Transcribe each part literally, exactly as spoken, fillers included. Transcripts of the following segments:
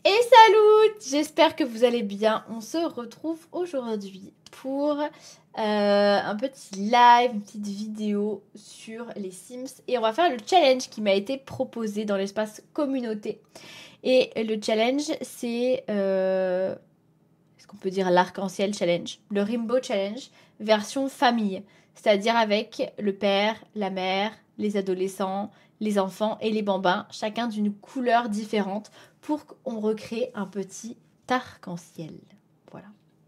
Et salut! J'espère que vous allez bien. On se retrouve aujourd'hui pour euh, un petit live, une petite vidéo sur les Sims. Et on va faire le challenge qui m'a été proposé dans l'espace communauté. Et le challenge, c'est... Euh, est-ce qu'on peut dire l'arc-en-ciel challenge? Le Rainbow Challenge version famille. C'est-à-dire avec le père, la mère, les adolescents, les enfants et les bambins, chacun d'une couleur différente pour qu'on recrée un petit arc-en-ciel. Voilà.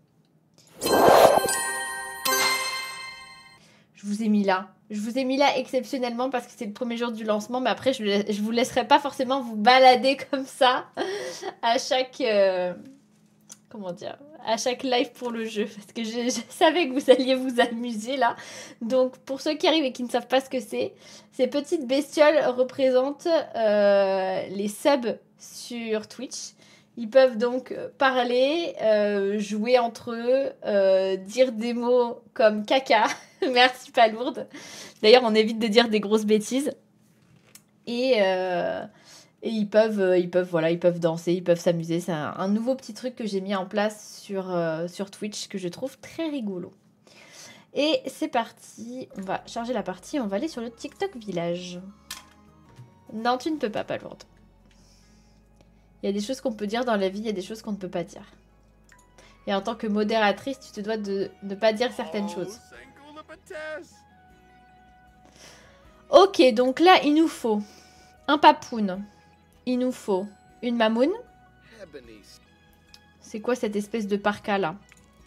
Je vous ai mis là. Je vous ai mis là exceptionnellement parce que c'est le premier jour du lancement, mais après je ne vous laisserai pas forcément vous balader comme ça à chaque... Euh, comment dire, à chaque live pour le jeu, parce que je, je savais que vous alliez vous amuser là. Donc pour ceux qui arrivent et qui ne savent pas ce que c'est, ces petites bestioles représentent euh, les subs sur Twitch. Ils peuvent donc parler, euh, jouer entre eux, euh, dire des mots comme caca, merci Palourde. D'ailleurs on évite de dire des grosses bêtises. Et... Euh, Et ils peuvent, euh, ils peuvent, voilà, ils peuvent danser, ils peuvent s'amuser. C'est un, un nouveau petit truc que j'ai mis en place sur, euh, sur Twitch que je trouve très rigolo. Et c'est parti. On va charger la partie. On va aller sur le TikTok village. Non, tu ne peux pas, Palourde. Il y a des choses qu'on peut dire dans la vie, il y a des choses qu'on ne peut pas dire. Et en tant que modératrice, tu te dois de ne pas dire certaines choses. Ok, donc là, il nous faut un papoun. Il nous faut une mamoune. C'est quoi cette espèce de parka là?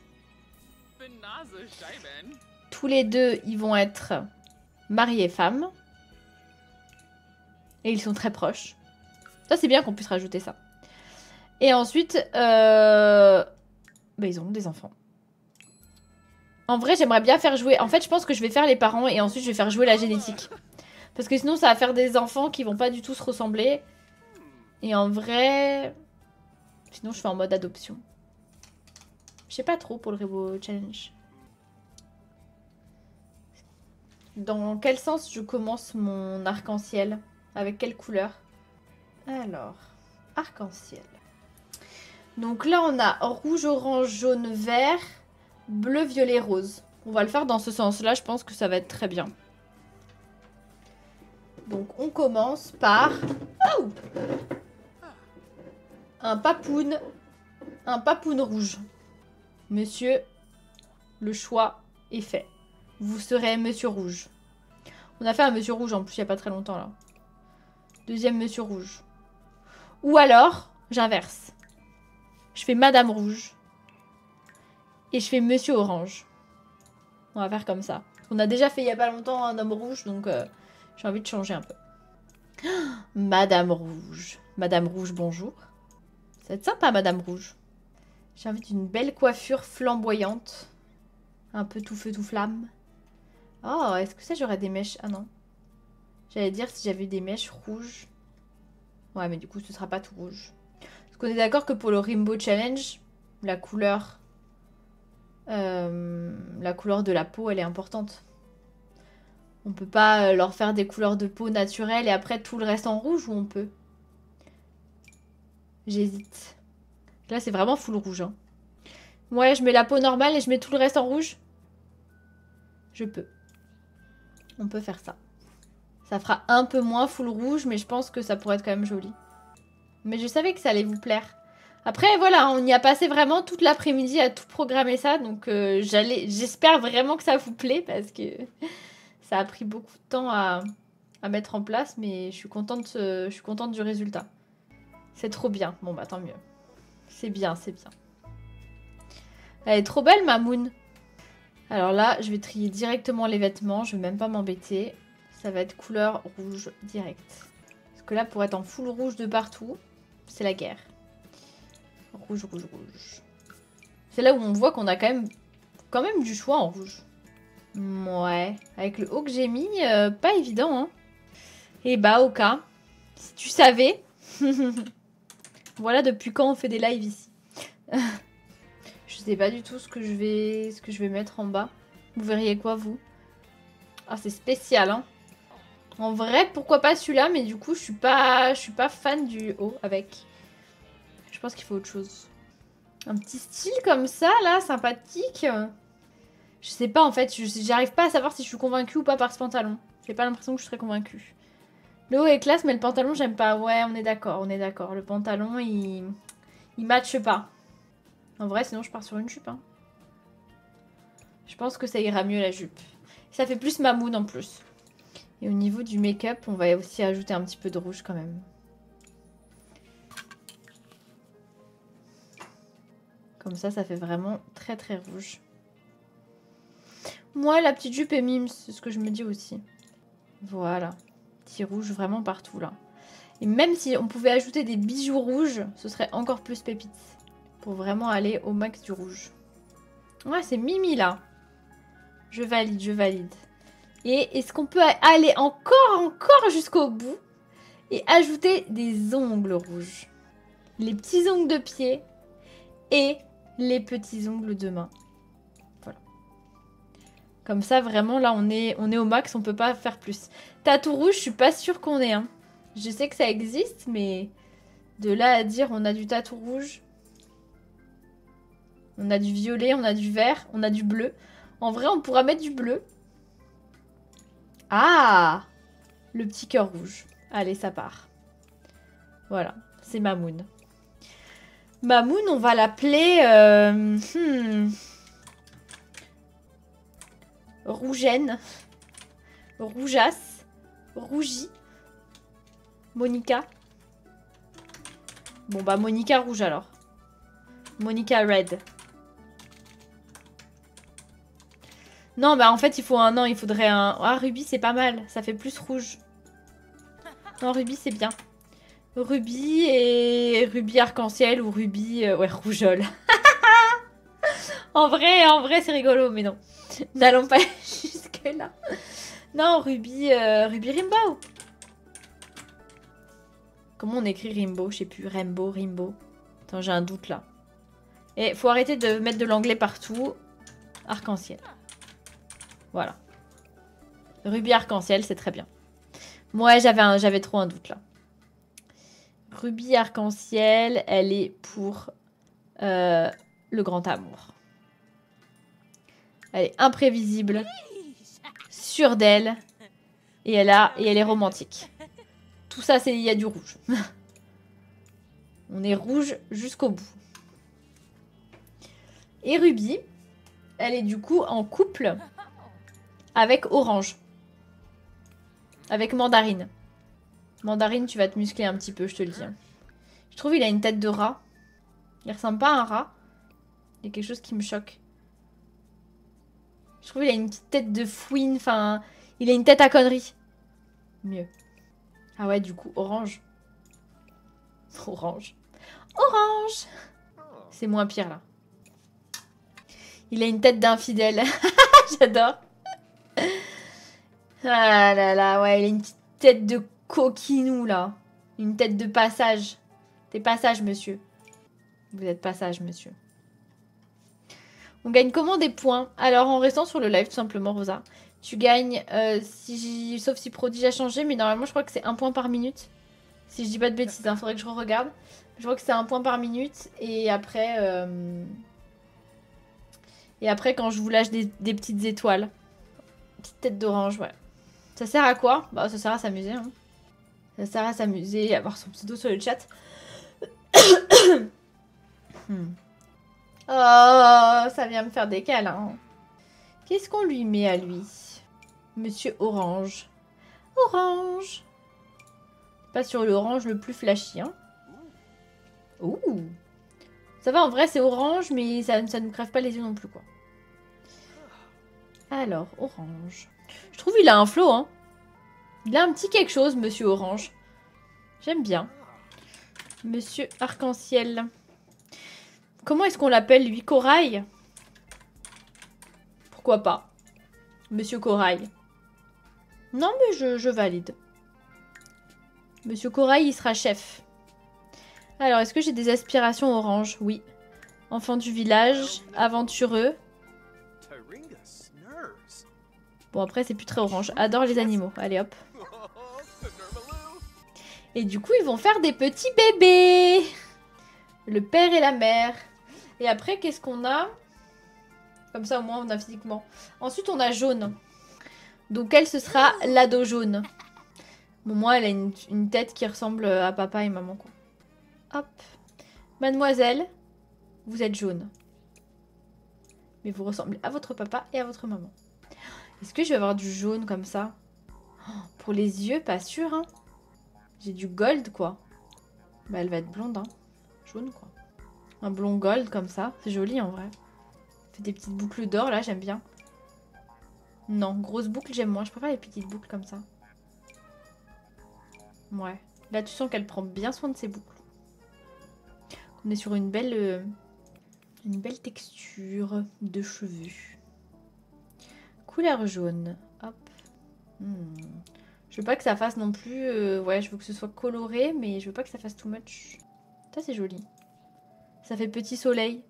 Tous les deux, ils vont être mari et femme. Et ils sont très proches. Ça, c'est bien qu'on puisse rajouter ça. Et ensuite, euh... bah, ils ont des enfants. En vrai, j'aimerais bien faire jouer... En fait, je pense que je vais faire les parents et ensuite, je vais faire jouer la génétique. Parce que sinon, ça va faire des enfants qui vont pas du tout se ressembler. Et en vrai... Sinon, je fais en mode adoption. Je sais pas trop pour le Rainbow Challenge. Dans quel sens je commence mon arc-en-ciel? Avec quelle couleur? Alors, arc-en-ciel. Donc là, on a rouge, orange, jaune, vert, bleu, violet, rose. On va le faire dans ce sens-là. Je pense que ça va être très bien. Donc, on commence par... Oh, un papoun. Un papoun rouge. Monsieur, le choix est fait. Vous serez Monsieur Rouge. On a fait un Monsieur Rouge en plus il n'y a pas très longtemps là. Deuxième Monsieur Rouge. Ou alors, j'inverse. Je fais Madame Rouge. Et je fais Monsieur Orange. On va faire comme ça. On a déjà fait il n'y a pas longtemps un homme rouge, donc euh, j'ai envie de changer un peu. Madame Rouge. Madame Rouge, bonjour. Ça va être sympa, Madame Rouge. J'ai envie d'une belle coiffure flamboyante. Un peu tout feu, tout flamme. Oh, est-ce que ça, j'aurais des mèches? Ah non. J'allais dire si j'avais des mèches rouges. Ouais, mais du coup, ce sera pas tout rouge. Parce qu'on est d'accord que pour le Rainbow Challenge, la couleur... Euh, la couleur de la peau, elle est importante. On peut pas leur faire des couleurs de peau naturelles et après tout le reste en rouge, ou on peut? J'hésite. Là, c'est vraiment full rouge. Hein. Ouais, je mets la peau normale et je mets tout le reste en rouge. Je peux. On peut faire ça. Ça fera un peu moins full rouge, mais je pense que ça pourrait être quand même joli. Mais je savais que ça allait vous plaire. Après, voilà, on y a passé vraiment toute l'après-midi à tout programmer ça. Donc, euh, j'allais, j'espère vraiment que ça vous plaît parce que ça a pris beaucoup de temps à, à mettre en place. Mais je suis contente, euh, je suis contente du résultat. C'est trop bien. Bon, bah tant mieux. C'est bien, c'est bien. Elle est trop belle, ma Moon. Alors là, je vais trier directement les vêtements. Je vais même pas m'embêter. Ça va être couleur rouge direct. Parce que là, pour être en full rouge de partout, c'est la guerre. Rouge, rouge, rouge. C'est là où on voit qu'on a quand même, quand même du choix en rouge. Ouais. Avec le haut que j'ai mis, euh, pas évident, hein. Et bah, au cas, si tu savais... Voilà depuis quand on fait des lives ici. Je sais pas du tout ce que je vais, ce que je vais mettre en bas. Vous verriez quoi, vous? Ah, c'est spécial, hein. En vrai, pourquoi pas celui-là, mais du coup, je suis pas, je suis pas fan du haut avec. Je Je pense qu'il faut autre chose. Un petit style comme ça, là, sympathique. Je sais pas, en fait, j'arrive pas à savoir si je suis convaincue ou pas par ce pantalon. J'ai pas l'impression que je serais convaincue. Le haut est classe, mais le pantalon, j'aime pas. Ouais, on est d'accord, on est d'accord. Le pantalon, il... il matche pas. En vrai, sinon, je pars sur une jupe. Hein. Je pense que ça ira mieux, la jupe. Ça fait plus mamoun, en plus. Et au niveau du make-up, on va aussi ajouter un petit peu de rouge, quand même. Comme ça, ça fait vraiment très, très rouge. Moi, la petite jupe est mime, c'est ce que je me dis aussi. Voilà. Petit rouge vraiment partout, là. Et même si on pouvait ajouter des bijoux rouges, ce serait encore plus pépite. Pour vraiment aller au max du rouge. Ouais, c'est mimi, là. Je valide, je valide. Et est-ce qu'on peut aller encore, encore jusqu'au bout et ajouter des ongles rouges? Les petits ongles de pied et les petits ongles de main. Voilà. Comme ça, vraiment, là, on est, on est au max, on peut pas faire plus. Tatou rouge, je suis pas sûre qu'on ait un. Je sais que ça existe, mais de là à dire on a du tatou rouge, on a du violet, on a du vert, on a du bleu. En vrai, on pourra mettre du bleu. Ah! Le petit cœur rouge. Allez, ça part. Voilà, c'est Mamoun. Mamoun, on va l'appeler... Euh, hmm, Rougaine. Rougeasse. Rougie. Monica. Bon, bah, Monica rouge, alors. Monica red. Non, bah, en fait, il faut un... Non, il faudrait un... Ah, rubis, c'est pas mal. Ça fait plus rouge. Non, rubis, c'est bien. Rubis et rubis arc-en-ciel ou rubis... Euh, ouais, rougeole. en vrai, en vrai, c'est rigolo, mais non. N'allons pas jusque-là. Non, rubis... Euh, rubis Rainbow. Comment on écrit Rainbow? Je sais plus. Rainbow, Rainbow. Attends, j'ai un doute, là. Et faut arrêter de mettre de l'anglais partout. Arc-en-ciel. Voilà. Rubis arc-en-ciel, c'est très bien. Moi, j'avais j'avais trop un doute, là. Rubis arc-en-ciel, elle est pour euh, le grand amour. Elle est imprévisible, sûre d'elle, et elle a et elle est romantique. Tout ça, c'est il y a du rouge. On est rouge jusqu'au bout. Et Ruby, elle est du coup en couple avec Orange. Avec Mandarine. Mandarine, tu vas te muscler un petit peu, je te le dis. Je trouve qu'il a une tête de rat. Il ressemble pas à un rat. Il y a quelque chose qui me choque. Je trouve qu'il a une petite tête de fouine. Enfin, il a une tête à conneries. Mieux. Ah ouais, du coup, orange. Orange. Orange! C'est moins pire, là. Il a une tête d'infidèle. J'adore. Ah là là, ouais, il a une petite tête de coquinou, là. Une tête de passage. T'es passage, monsieur. Vous êtes passage, monsieur. On gagne comment des points? Alors, en restant sur le live, tout simplement, Rosa. Tu gagnes, euh, si sauf si Prodige a changé, mais normalement, je crois que c'est un point par minute. Si je dis pas de bêtises, il hein, faudrait que je re-regarde. Je crois que c'est un point par minute. Et après... Euh... Et après, quand je vous lâche des, des petites étoiles. Petite tête d'orange, ouais. Ça sert à quoi? Bah, ça sert à s'amuser. Hein. Ça sert à s'amuser et avoir son pseudo sur le chat. hmm. Oh, ça vient me faire des câlins. Qu'est-ce qu'on lui met à lui? Monsieur Orange. Orange. Pas sur l'orange le plus flashy. Hein. Ouh. Ça va, en vrai, c'est orange, mais ça, ça ne crève pas les yeux non plus, quoi. Alors, orange. Je trouve qu'il a un flow, hein. Il a un petit quelque chose, monsieur Orange. J'aime bien. Monsieur Arc-en-Ciel. Comment est-ce qu'on l'appelle, lui? Corail? Pourquoi pas? Monsieur Corail. Non, mais je, je valide. Monsieur Corail, il sera chef. Alors, est-ce que j'ai des aspirations orange? Oui. Enfant du village, aventureux. Bon, après, c'est plus très orange. Adore les animaux. Allez, hop. Et du coup, ils vont faire des petits bébés. Le père et la mère. Et après, qu'est-ce qu'on a? Comme ça, au moins, on a physiquement. Ensuite, on a jaune. Donc, elle, ce sera l'ado jaune. Bon, moi, elle a une, une tête qui ressemble à papa et maman, quoi. Hop. Mademoiselle, vous êtes jaune. Mais vous ressemblez à votre papa et à votre maman. Est-ce que je vais avoir du jaune comme ça? Oh, pour les yeux, pas sûr, hein. J'ai du gold, quoi. Bah, elle va être blonde, hein. Jaune, quoi. Un blond gold, comme ça. C'est joli, en vrai. Fait des petites boucles d'or, là, j'aime bien. Non, grosse boucle, j'aime moins. Je préfère les petites boucles comme ça. Ouais. Là, tu sens qu'elle prend bien soin de ses boucles. On est sur une belle, euh, une belle texture de cheveux. Couleur jaune. Hop. Hmm. Je veux pas que ça fasse non plus... Euh, ouais, je veux que ce soit coloré, mais je veux pas que ça fasse too much. Ça, c'est joli. Ça fait petit soleil.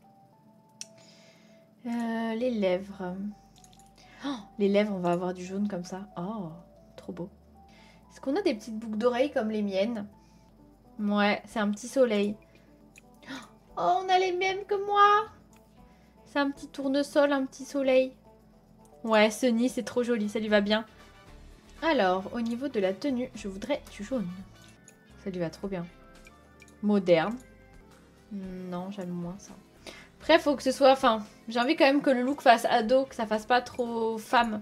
Euh, les lèvres. Oh, les lèvres, on va avoir du jaune comme ça. Oh, trop beau. Est-ce qu'on a des petites boucles d'oreilles comme les miennes? Ouais, c'est un petit soleil. Oh, on a les mêmes que moi. C'est un petit tournesol, un petit soleil. Ouais, Sunny, c'est trop joli, ça lui va bien. Alors, au niveau de la tenue, je voudrais du jaune. Ça lui va trop bien. Moderne. Non, j'aime moins ça. Après, il faut que ce soit... Enfin, j'ai envie quand même que le look fasse ado, que ça fasse pas trop femme.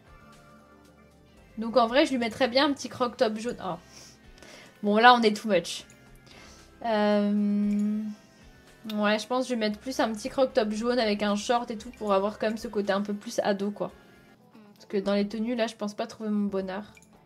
Donc en vrai, je lui mettrais bien un petit croc top jaune. Oh. Bon, là, on est too much. Euh... Ouais, je pense que je vais mettre plus un petit croc top jaune avec un short et tout pour avoir quand même ce côté un peu plus ado, quoi. Parce que dans les tenues, là, je pense pas trouver mon bonheur.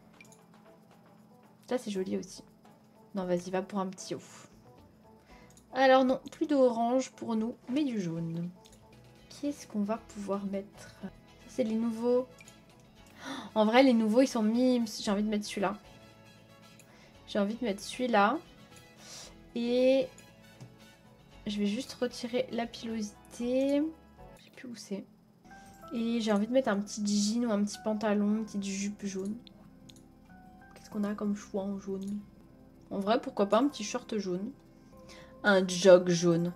Ça, c'est joli aussi. Non, vas-y, va pour un petit haut. Alors non, plus d'orange pour nous, mais du jaune. Qu'est-ce qu'on va pouvoir mettre? Ça, c'est les nouveaux. En vrai, les nouveaux, ils sont mis... J'ai envie de mettre celui-là. J'ai envie de mettre celui-là. Et... Je vais juste retirer la pilosité. Je sais plus où c'est. Et j'ai envie de mettre un petit jean ou un petit pantalon, une petite jupe jaune. Qu'est-ce qu'on a comme choix en jaune? En vrai, pourquoi pas un petit short jaune? Un jog jaune.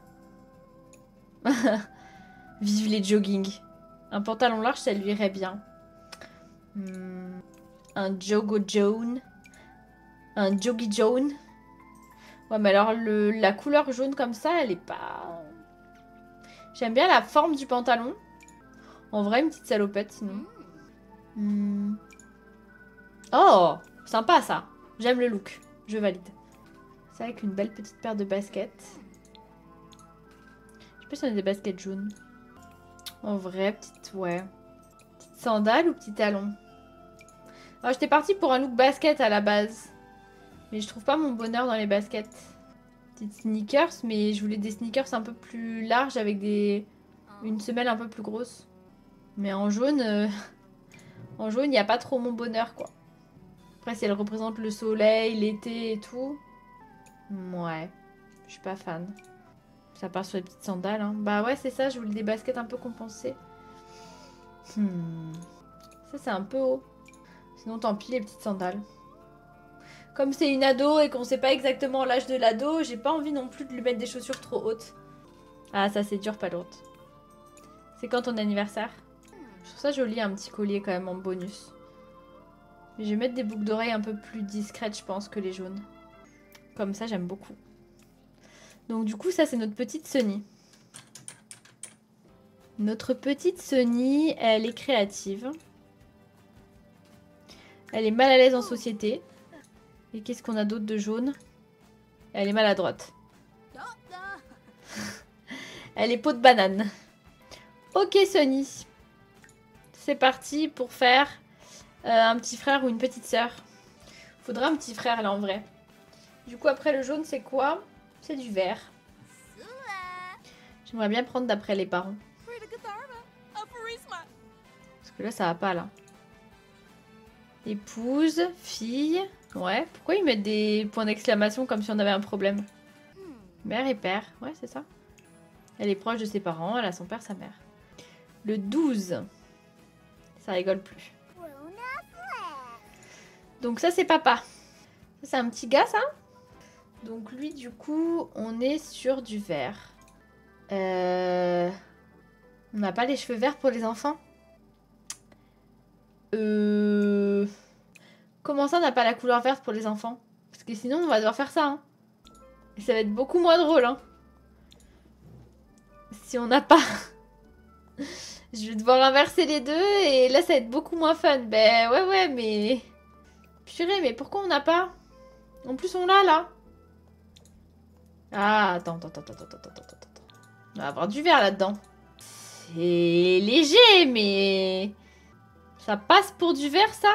Vive les jogging. Un pantalon large, ça lui irait bien. Hmm. Un jogo jaune. Un joggy jaune. Ouais, mais alors le, la couleur jaune comme ça, elle est pas... J'aime bien la forme du pantalon. En vrai, une petite salopette sinon. Hmm. Oh, sympa ça. J'aime le look. Je valide. C'est avec une belle petite paire de baskets. Je sais pas si on a des baskets jaunes. En vrai, petite, ouais. Petite sandale ou petit talon? Alors, j'étais partie pour un look basket à la base. Mais je trouve pas mon bonheur dans les baskets. Petite sneakers, mais je voulais des sneakers un peu plus larges avec des une semelle un peu plus grosse. Mais en jaune, euh... en jaune, il n'y a pas trop mon bonheur, quoi. Après, si elle représente le soleil, l'été et tout... Ouais, je suis pas fan. Ça part sur les petites sandales, hein. Bah ouais, c'est ça, je voulais des baskets un peu compensées. Hmm. Ça, c'est un peu haut. Sinon, tant pis, les petites sandales. Comme c'est une ado et qu'on sait pas exactement l'âge de l'ado, j'ai pas envie non plus de lui mettre des chaussures trop hautes. Ah, ça, c'est dur, pas l'autre. C'est quand ton anniversaire? Je trouve ça joli, un petit collier quand même en bonus. Mais je vais mettre des boucles d'oreilles un peu plus discrètes, je pense, que les jaunes. Comme ça, j'aime beaucoup. Donc du coup, ça, c'est notre petite Sunny. Notre petite Sunny, elle est créative. Elle est mal à l'aise en société. Et qu'est-ce qu'on a d'autre de jaune? Elle est maladroite. Elle est peau de banane. Ok, Sunny. C'est parti pour faire euh, un petit frère ou une petite sœur. Faudra un petit frère là en vrai. Du coup, après le jaune, c'est quoi? C'est du vert. J'aimerais bien prendre d'après les parents. Parce que là, ça va pas là. Épouse, fille. Ouais, pourquoi ils mettent des points d'exclamation comme si on avait un problème? Mère et père, ouais, c'est ça. Elle est proche de ses parents, elle a son père, sa mère. Le douze. Ça rigole plus. Donc ça, c'est papa. Ça, c'est un petit gars, ça? Donc lui, du coup, on est sur du vert. Euh... On n'a pas les cheveux verts pour les enfants? Euh... Comment ça, on n'a pas la couleur verte pour les enfants? Parce que sinon, on va devoir faire ça. Hein. Et ça va être beaucoup moins drôle. Hein. Si on n'a pas... Je vais devoir inverser les deux et là, ça va être beaucoup moins fun. Ben ouais, ouais, mais... Purée, mais pourquoi on n'a pas? En plus, on l'a, là. Ah, attends, attends, attends, attends, attends, attends, attends. On va avoir du vert là-dedans. C'est léger, mais... Ça passe pour du vert, ça?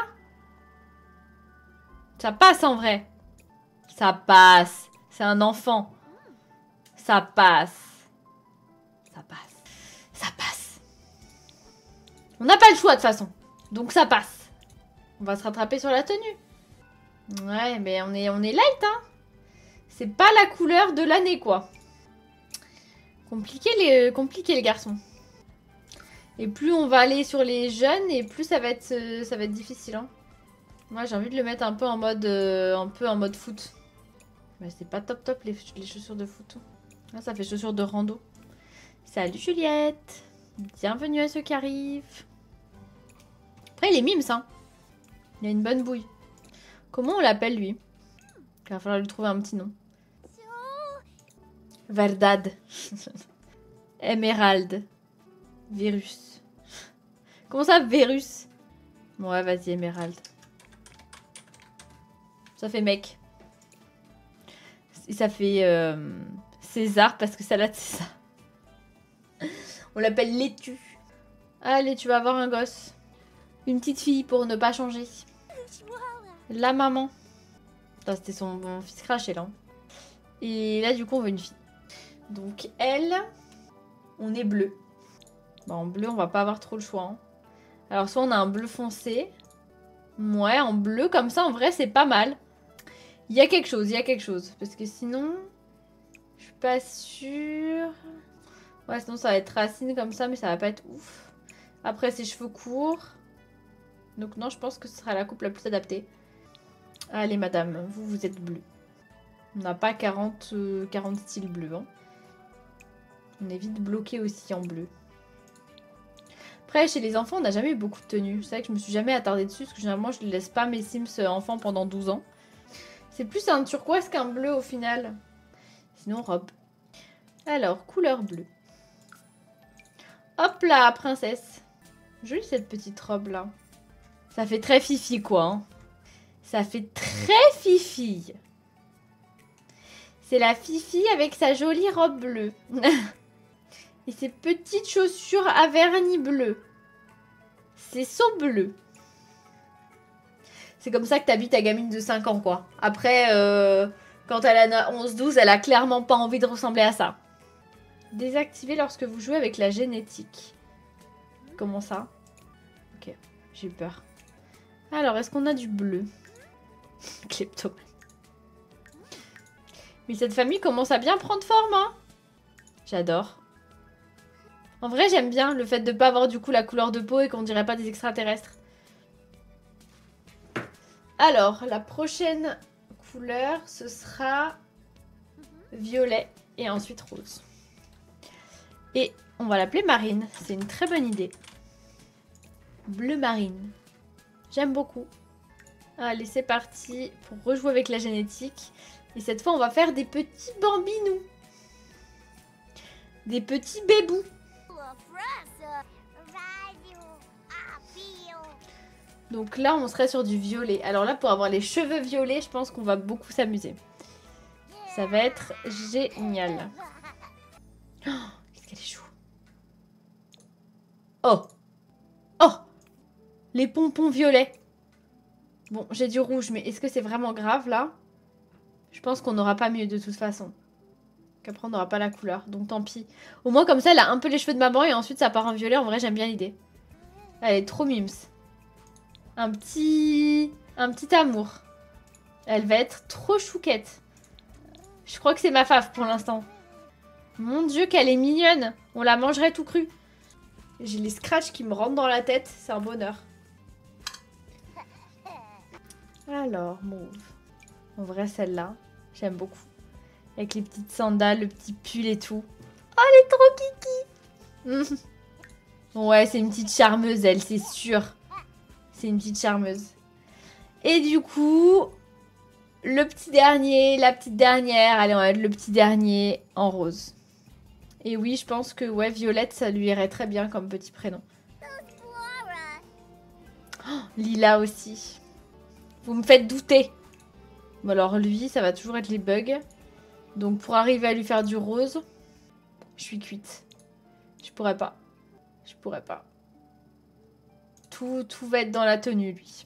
Ça passe, en vrai. Ça passe. C'est un enfant. Ça passe. Ça passe. Ça passe. On n'a pas le choix, de toute façon. Donc, ça passe. On va se rattraper sur la tenue. Ouais, mais on est, on est light, hein. C'est pas la couleur de l'année, quoi. Compliqué les, compliqué les garçons. Et plus on va aller sur les jeunes, et plus ça va être, euh, ça va être difficile. Hein. Moi, j'ai envie de le mettre un peu en mode, euh, un peu en mode foot. Mais c'est pas top top les, les chaussures de foot. Là, ça fait chaussures de rando. Salut Juliette. Bienvenue à ceux qui arrivent. Après, il est mimes, hein. Il a une bonne bouille. Comment on l'appelle, lui? Il va falloir lui trouver un petit nom. Verdad. Émeraude. Virus. Comment ça, Virus? Ouais, vas-y, Émeraude. Ça fait mec. Et ça fait euh, César, parce que salade, c'est ça. On l'appelle Laitue. Allez, tu vas avoir un gosse. Une petite fille pour ne pas changer. La maman. C'était son bon fils craché, là. Et là, du coup, on veut une fille. Donc, elle, on est bleu. Bon, en bleu, on va pas avoir trop le choix. Hein. Alors, soit on a un bleu foncé. Ouais, en bleu, comme ça, en vrai, c'est pas mal. Il y a quelque chose, il y a quelque chose. Parce que sinon, je suis pas sûre. Ouais, sinon, ça va être racine comme ça, mais ça va pas être ouf. Après, ses cheveux courts. Donc, non, je pense que ce sera la coupe la plus adaptée. Allez, madame, vous, vous êtes bleu. On n'a pas quarante, euh, quarante styles bleus. Hein. On est vite bloqué aussi en bleu. Après, chez les enfants, on n'a jamais eu beaucoup de tenues. C'est vrai que je me suis jamais attardée dessus, parce que généralement, je ne laisse pas mes Sims enfants pendant douze ans. C'est plus un turquoise qu'un bleu au final. Sinon, robe. Alors, couleur bleue. Hop là, princesse. Jolie cette petite robe là. Ça fait très fifi quoi. Hein. Ça fait très fifi. C'est la fifi avec sa jolie robe bleue. Et ses petites chaussures à vernis bleu. C'est saut bleu. C'est comme ça que t'habilles ta gamine de cinq ans, quoi. Après, euh, quand elle a onze douze, elle a clairement pas envie de ressembler à ça. Désactiver lorsque vous jouez avec la génétique. Comment ça? Ok, j'ai eu peur. Alors, est-ce qu'on a du bleu? Kleptomane. Mais cette famille commence à bien prendre forme, hein. J'adore. En vrai, j'aime bien le fait de pas avoir du coup la couleur de peau et qu'on dirait pas des extraterrestres. Alors, la prochaine couleur, ce sera violet et ensuite rose. Et on va l'appeler marine. C'est une très bonne idée. Bleu marine. J'aime beaucoup. Allez, c'est parti pour rejouer avec la génétique. Et cette fois, on va faire des petits bambinous. Des petits bébous. Donc là, on serait sur du violet. Alors là, pour avoir les cheveux violets, je pense qu'on va beaucoup s'amuser. Ça va être génial. Oh, qu'est-ce qu'elle est chou. Oh. Oh. Les pompons violets. Bon, j'ai du rouge, mais est-ce que c'est vraiment grave, là? Je pense qu'on n'aura pas mieux, de toute façon. Qu'après, on n'aura pas la couleur, donc tant pis. Au moins, comme ça, elle a un peu les cheveux de maman, et ensuite, ça part en violet. En vrai, j'aime bien l'idée. Elle est trop mimes. Un petit... Un petit amour. Elle va être trop chouquette. Je crois que c'est ma fave pour l'instant. Mon Dieu, qu'elle est mignonne. On la mangerait tout cru. J'ai les scratchs qui me rentrent dans la tête. C'est un bonheur. Alors, mauve. En vrai, celle-là, j'aime beaucoup. Avec les petites sandales, le petit pull et tout. Oh, elle est trop kiki. Ouais, c'est une petite charmeuse, elle, c'est sûr. C'est une petite charmeuse. Et du coup, le petit dernier, la petite dernière. Allez, on va mettre le petit dernier en rose. Et oui, je pense que ouais, Violette, ça lui irait très bien comme petit prénom. Oh, Lila aussi. Vous me faites douter. Bon alors lui, ça va toujours être les bugs. Donc pour arriver à lui faire du rose, je suis cuite. Je pourrais pas. Je pourrais pas. Tout, tout va être dans la tenue, lui.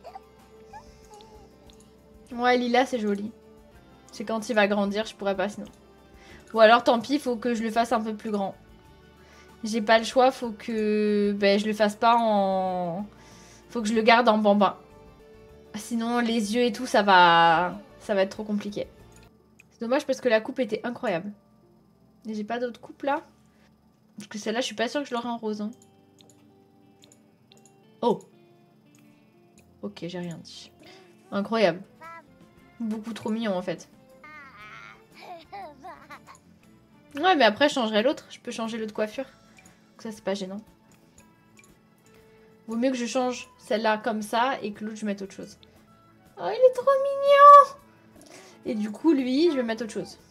Ouais, Lila, c'est joli. C'est quand il va grandir, je pourrais pas sinon. Ou alors, tant pis, faut que je le fasse un peu plus grand. J'ai pas le choix, faut que ben, je le fasse pas en... Faut que je le garde en bambin. Sinon, les yeux et tout, ça va... Ça va être trop compliqué. C'est dommage parce que la coupe était incroyable. Et j'ai pas d'autre coupe là. Parce que celle-là, je suis pas sûre que je l'aurai en rose. Hein. Oh. Ok, j'ai rien dit. Incroyable. Beaucoup trop mignon en fait. Ouais, mais après, je changerai l'autre. Je peux changer l'autre coiffure. Donc ça, c'est pas gênant. Vaut mieux que je change celle-là comme ça et que l'autre, je mette autre chose. Oh, il est trop mignon! Et du coup, lui, je vais mettre autre chose.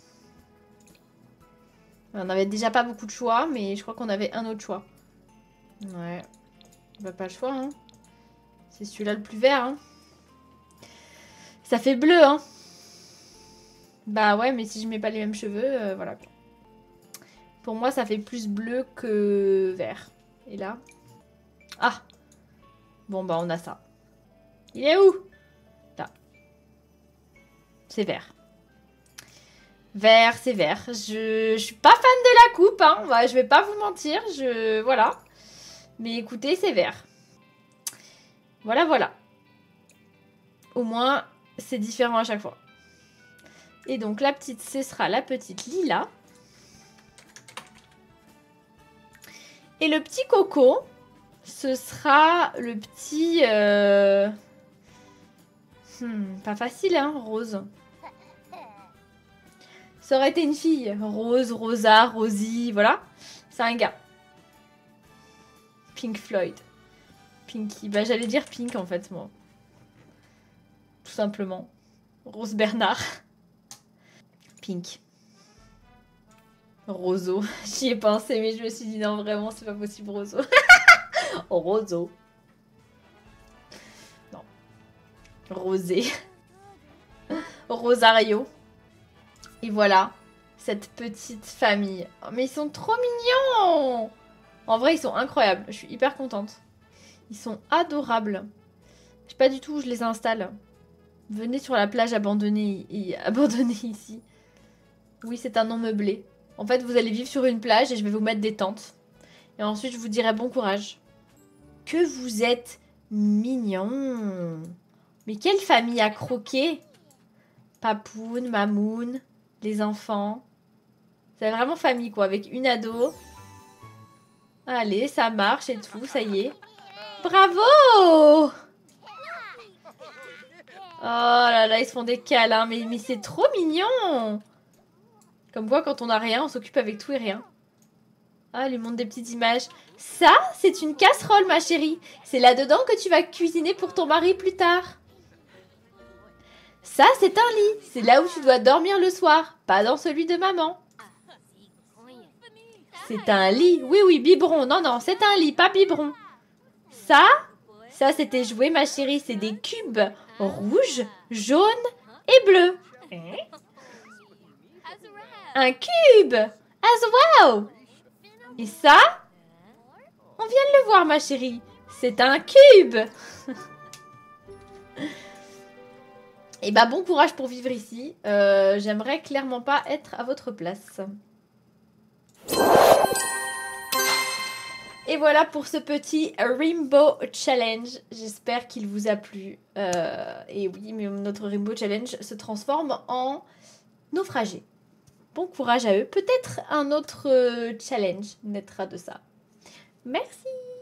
On avait déjà pas beaucoup de choix, mais je crois qu'on avait un autre choix. Ouais. Bah, pas le choix, hein. C'est celui-là le plus vert, hein. Ça fait bleu, hein. Bah ouais, mais si je mets pas les mêmes cheveux, euh, voilà. Pour moi, ça fait plus bleu que vert. Et là... Ah! Bon, bah, on a ça. Il est où? Là. C'est vert. Vert, c'est vert. Je... je suis pas fan de la coupe, hein. Ouais, je vais pas vous mentir. Je... Voilà. Mais écoutez, c'est vert. Voilà, voilà. Au moins, c'est différent à chaque fois. Et donc, la petite, ce sera la petite Lila. Et le petit Coco, ce sera le petit... Euh... Hmm, pas facile, hein, Rose. Ça aurait été une fille. Rose, Rosa, Rosie, voilà. C'est un gars. Pink Floyd. Pinky. Bah, j'allais dire Pink, en fait, moi. Tout simplement. Rose Bernard. Pink. Roseau. J'y ai pensé, mais je me suis dit non, vraiment, c'est pas possible, Roseau. Oh, Roseau. Non. Rosé. Rosario. Et voilà, cette petite famille. Oh, mais ils sont trop mignons! En vrai, ils sont incroyables. Je suis hyper contente. Ils sont adorables. Je sais pas du tout où je les installe. Venez sur la plage abandonnée, abandonnée ici. Oui, c'est un nom meublé. En fait, vous allez vivre sur une plage et je vais vous mettre des tentes. Et ensuite, je vous dirai bon courage. Que vous êtes mignons! Mais quelle famille à croquer! Papoun, Mamoun, les enfants. C'est vraiment famille, quoi, avec une ado. Allez, ça marche et tout, ça y est. Bravo! Oh là là, ils se font des câlins, mais, mais c'est trop mignon! Comme quoi, quand on n'a rien, on s'occupe avec tout et rien. Ah, elle lui montre des petites images. Ça, c'est une casserole, ma chérie. C'est là-dedans que tu vas cuisiner pour ton mari plus tard. Ça, c'est un lit. C'est là où tu dois dormir le soir, pas dans celui de maman. C'est un lit. Oui, oui, biberon. Non, non, c'est un lit, pas biberon. Ça, ça, c'était joué, ma chérie. C'est des cubes rouges, jaunes et bleus. Un cube. As well. Et ça, on vient de le voir, ma chérie. C'est un cube. Et bah bon courage pour vivre ici. Euh, J'aimerais clairement pas être à votre place. Et voilà pour ce petit Rainbow Challenge. J'espère qu'il vous a plu. Euh, et oui, mais notre Rainbow Challenge se transforme en naufragé. Bon courage à eux. Peut-être un autre challenge naîtra de ça. Merci.